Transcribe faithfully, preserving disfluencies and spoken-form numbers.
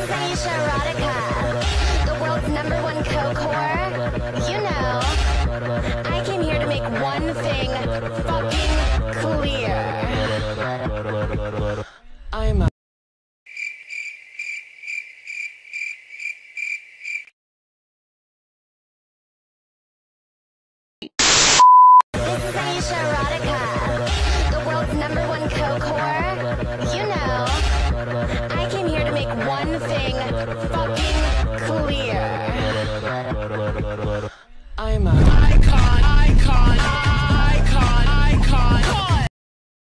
is Aisha Erotica, the world's number one coke whore. You know, I came here to make one thing fucking clear. I'm a This is Aisha Erotica, the world's number one coke whore. You know, I came here to make one thing fucking clear.